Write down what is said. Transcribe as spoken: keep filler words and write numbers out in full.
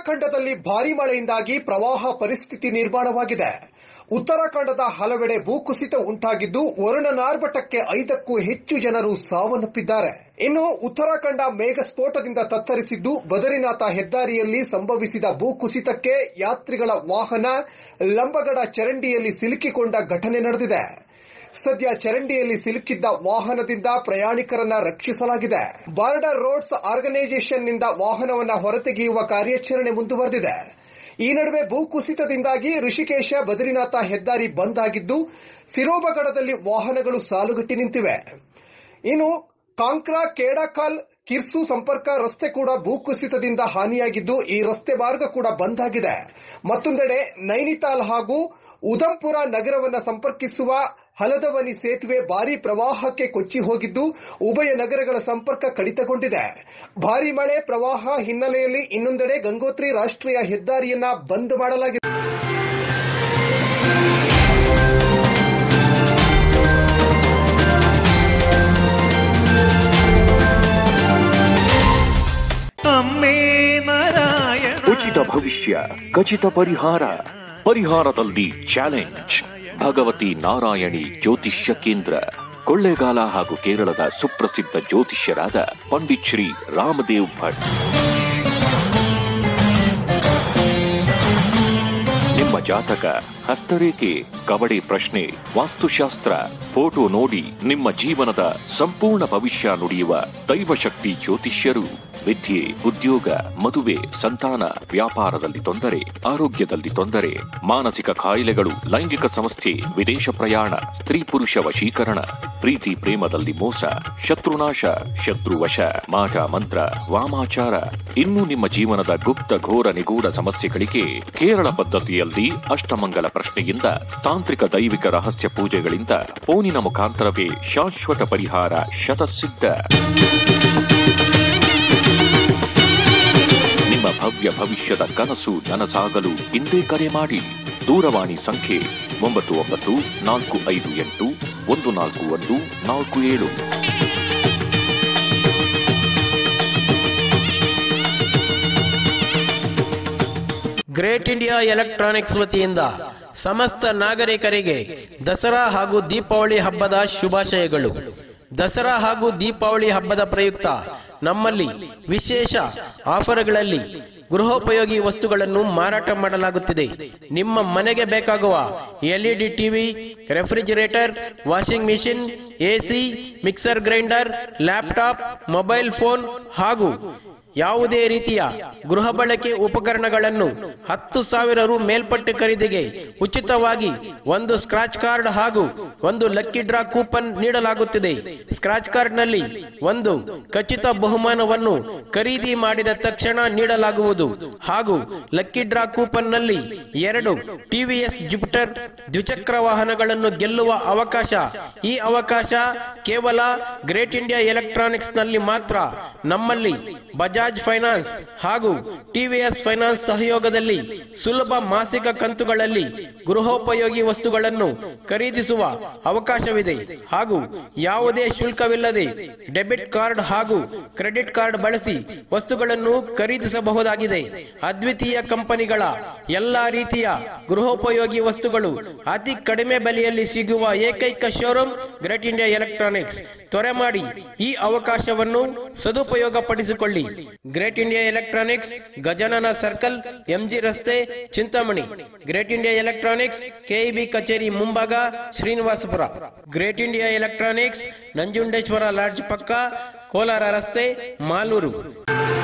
ಉತ್ತರಾಖಂಡದಲ್ಲಿ ಭಾರೀ ಮಳೆಯಿಂದಾಗಿ ಪ್ರವಾಹ ಪರಿಸ್ಥಿತಿ ನಿರ್ಮಾಣವಾಗಿದೆ. ಉತ್ತರಾಖಂಡದ ಹಲವೆಡೆ ಭೂಕುಸಿತ ಉಂಟಾಗಿದ್ದು ವರುಣನಾರ್ಭಟಕ್ಕೆ ಐದಕ್ಕೂ ಹೆಚ್ಚು ಜನರು ಸಾವನ್ನಪ್ಪಿದ್ದಾರೆ. ಇನ್ನು ಉತ್ತರಾಖಂಡ ಮೇಘಸ್ಫೋಟದಿಂದ ತತ್ತರಿಸಿದ್ದು ಬದರಿನಾಥ ಹೆದ್ದಾರಿಯಲ್ಲಿ ಸಂಭವಿಸಿದ ಭೂಕುಸಿತಕ್ಕೆ ಯಾತ್ರಿಗಳ ವಾಹನ ಲಂಬಗಡ ಚರಂಡಿಯಲ್ಲಿ ಸಿಲುಕಿಕೊಂಡ ಘಟನೆ ನಡೆದಿದೆ. ಸದ್ಯ ಚರಂಡಿಯಲ್ಲಿ ಸಿಲುಕಿದ್ದ ವಾಹನದಿಂದ ಪ್ರಯಾಣಿಕರನ್ನ ರಕ್ಷಿಸಲಾಗಿದೆ. ಬಾರ್ಡರ್ ರೋಡ್ಸ್ ಆರ್ಗನೈಸೇಷನ್ನಿಂದ ವಾಹನವನ್ನು ಹೊರತೆಗೆಯುವ ಕಾರ್ಯಾಚರಣೆ ಮುಂದುವರೆದಿದೆ. ಈ ನಡುವೆ ಭೂಕುಸಿತದಿಂದಾಗಿ ಋಷಿಕೇಶ ಬದರಿನಾಥ ಹೆದ್ದಾರಿ ಬಂದ್ ಆಗಿದ್ದು ಸಿರೋಬಗಡದಲ್ಲಿ ವಾಹನಗಳು ಸಾಲುಗಟ್ಟಿ ನಿಂತಿವೆ. ಇನ್ನು ಕಾಂಕ್ರಾ ಕೇಡಾಕಾಲ್ ಕಿರ್ಸು ಸಂಪರ್ಕ ರಸ್ತೆ ಕೂಡ ಭೂಕುಸಿತದಿಂದ ಹಾನಿಯಾಗಿದ್ದು ಈ ರಸ್ತೆ ಮಾರ್ಗ ಕೂಡ ಬಂದ್ ಆಗಿದೆ. ಮತ್ತೊಂದೆಡೆ ನೈನಿತಾಲ್ ಹಾಗೂ ಉಧಂಪುರ ನಗರವನ್ನು ಸಂಪರ್ಕಿಸುವ ಹಲದವನಿ ಸೇತುವೆ ಭಾರೀ ಪ್ರವಾಹಕ್ಕೆ ಕೊಚ್ಚಿ ಹೋಗಿದ್ದು ಉಭಯ ನಗರಗಳ ಸಂಪರ್ಕ ಕಡಿತಗೊಂಡಿದೆ. ಭಾರೀ ಮಳೆ ಪ್ರವಾಹ ಹಿನ್ನೆಲೆಯಲ್ಲಿ ಇನ್ನೊಂದೆಡೆ ಗಂಗೋತ್ರಿ ರಾಷ್ಟ್ರೀಯ ಹೆದ್ದಾರಿಯನ್ನ ಬಂದ್ ಮಾಡಲಾಗಿದೆ. ಉಚಿತ ಭವಿಷ್ಯ, ಖಚಿತ ಪರಿಹಾರ, ಪರಿಹಾರದಲ್ಲಿ ಚಾಲೆಂಜ್. ಭಗವತಿ ನಾರಾಯಣಿ ಜ್ಯೋತಿಷ್ಯ ಕೇಂದ್ರ, ಕೊಳ್ಳೇಗಾಲ ಹಾಗೂ ಕೇರಳದ ಸುಪ್ರಸಿದ್ಧ ಜ್ಯೋತಿಷ್ಯರಾದ ಪಂಡಿತ್ ಶ್ರೀ ರಾಮದೇವ್ ಭಟ್. ನಿಮ್ಮ ಜಾತಕ, ಹಸ್ತರೇಖೆ, ಕವಡೆ ಪ್ರಶ್ನೆ, ವಾಸ್ತುಶಾಸ್ತ್ರ, ಫೋಟೋ ನೋಡಿ ನಿಮ್ಮ ಜೀವನದ ಸಂಪೂರ್ಣ ಭವಿಷ್ಯ ನುಡಿಯುವ ದೈವಶಕ್ತಿ ಜ್ಯೋತಿಷ್ಯರು. ವಿದ್ಯೆ, ಉದ್ಯೋಗ, ಮದುವೆ, ಸಂತಾನ, ವ್ಯಾಪಾರದಲ್ಲಿ ತೊಂದರೆ, ಆರೋಗ್ಯದಲ್ಲಿ ತೊಂದರೆ, ಮಾನಸಿಕ ಕಾಯಿಲೆಗಳು, ಲೈಂಗಿಕ ಸಮಸ್ಯೆ, ವಿದೇಶ ಪ್ರಯಾಣ, ಸ್ತ್ರೀ ಪುರುಷ ವಶೀಕರಣ, ಪ್ರೀತಿ ಪ್ರೇಮದಲ್ಲಿ ಮೋಸ, ಶತ್ರುನಾಶ, ಶತ್ರುವಶ, ಮಾಟ ಮಂತ್ರ, ವಾಮಾಚಾರ, ಇನ್ನು ನಿಮ್ಮ ಜೀವನದ ಗುಪ್ತ ಘೋರ ನಿಗೂಢ ಸಮಸ್ಯೆಗಳಿಗೆ ಕೇರಳ ಪದ್ಧತಿಯಲ್ಲಿ ಅಷ್ಟಮಂಗಲ ಪ್ರಶ್ನೆಯಿಂದ, ತಾಂತ್ರಿಕ ದೈವಿಕ ರಹಸ್ಯ ಪೂಜೆಗಳಿಂದ ಫೋನಿನ ಮುಖಾಂತರವೇ ಶಾಶ್ವತ ಪರಿಹಾರ ಶತಸಿದ್ಧ. ನಿಮ್ಮ ಭವ್ಯ ಭವಿಷ್ಯದ ಕನಸು ನನಸಾಗಲು ಇಂದೇ ಕರೆ ಮಾಡಿ. ದೂರವಾಣಿ ಸಂಖ್ಯೆ ಒಂಬತ್ತು ಒಂಬತ್ತು ನಾಲ್ಕು ಐದು ಎಂಟು ಒಂದು ನಾಲ್ಕು ಒಂದು ನಾಲ್ಕು ಏಳು. ಗ್ರೇಟ್ ಇಂಡಿಯಾ ಎಲೆಕ್ಟ್ರಾನಿಕ್ಸ್ ವತಿಯಿಂದ ಸಮಸ್ತ ನಾಗರಿಕರಿಗೆ ದಸರಾ ಹಾಗೂ ದೀಪಾವಳಿ ಹಬ್ಬದ ಶುಭಾಶಯಗಳು. ದಸರಾ ಹಾಗೂ ದೀಪಾವಳಿ ಹಬ್ಬದ ಪ್ರಯುಕ್ತ ನಮ್ಮಲ್ಲಿ ವಿಶೇಷ ಆಫರ್ಗಳಲ್ಲಿ ಗೃಹೋಪಯೋಗಿ ವಸ್ತುಗಳನ್ನು ಮಾರಾಟ ಮಾಡಲಾಗುತ್ತಿದೆ. ನಿಮ್ಮ ಮನೆಗೆ ಬೇಕಾಗುವ LED TV, refrigerator, washing machine, AC, mixer grinder, laptop, mobile phone ಹಾಗೂ ಯಾವುದೇ ರೀತಿಯ ಗೃಹ ಬಳಕೆ ಉಪಕರಣಗಳನ್ನು ಹತ್ತು ಸಾವಿರ ರು ಮೇಲ್ಪಟ್ಟ ಖರೀದಿಗೆ ಉಚಿತವಾಗಿ ಒಂದು ಸ್ಕ್ರಾಚ್ ಕಾರ್ಡ್ ಹಾಗೂ ಒಂದು ಲಕ್ಕಿ ಡ್ರಾ ಕೂಪನ್ ನೀಡಲಾಗುತ್ತಿದೆ. ಸ್ಕ್ರಾಚ್ ಕಾರ್ಡ್ನಲ್ಲಿ ಒಂದು ಖಚಿತ ಬಹುಮಾನವನ್ನು ಖರೀದಿ ಮಾಡಿದ ತಕ್ಷಣ ನೀಡಲಾಗುವುದು ಹಾಗೂ ಲಕ್ಕಿ ಡ್ರಾ ಕೂಪನ್ನಲ್ಲಿ ಎರಡು ಟಿವಿಎಸ್ ಜುಪಿಟರ್ ದ್ವಿಚಕ್ರ ವಾಹನಗಳನ್ನು ಗೆಲ್ಲುವ ಅವಕಾಶ. ಈ ಅವಕಾಶ ಕೇವಲ ಗ್ರೇಟ್ ಇಂಡಿಯಾ ಎಲೆಕ್ಟ್ರಾನಿಕ್ಸ್ ನಲ್ಲಿ ಮಾತ್ರ. ನಮ್ಮಲ್ಲಿ ಬಜಾಜ್ ಫೈನಾನ್ಸ್ ಹಾಗೂ ಟಿವಿಎಸ್ ಫೈನಾನ್ಸ್ ಸಹಯೋಗದಲ್ಲಿ ಸುಲಭ ಮಾಸಿಕ ಕಂತುಗಳಲ್ಲಿ ಗೃಹೋಪಯೋಗಿ ವಸ್ತುಗಳನ್ನು ಖರೀದಿಸುವ ಅವಕಾಶವಿದೆ ಹಾಗೂ ಯಾವುದೇ ಶುಲ್ಕವಿಲ್ಲದೆ ಡೆಬಿಟ್ ಕಾರ್ಡ್ ಹಾಗೂ ಕ್ರೆಡಿಟ್ ಕಾರ್ಡ್ ಬಳಸಿ ವಸ್ತುಗಳನ್ನು ಖರೀದಿಸಬಹುದಾಗಿದೆ. ಅದ್ವಿತೀಯ ಕಂಪನಿಗಳ ಎಲ್ಲಾ ರೀತಿಯ ಗೃಹೋಪಯೋಗಿ ವಸ್ತುಗಳು ಅತಿ ಕಡಿಮೆ ಬೆಲೆಯಲ್ಲಿ ಸಿಗುವ ಏಕೈಕ ಶೋರೂಮ್ ಗ್ರೇಟ್ ಇಂಡಿಯಾ ಎಲೆಕ್ಟ್ರಾನಿಕ್ಸ್. ತ್ವರೆ ಮಾಡಿ ಈ ಅವಕಾಶವನ್ನು ಸದುಪಯೋಗ ಪಡಿಸಿಕೊಳ್ಳಿ. Great India electronics, Gajanana circle, MG ರಸ್ತೆ, Chintamani. Great India electronics, KEB ಕಚೇರಿ ಮುಂಭಾಗ, Srinivasapura. Great India electronics, Nanjundeshwara lodge ಪಕ್ಕ, ಕೋಲಾರ ರಸ್ತೆ, ಮಾಲೂರು.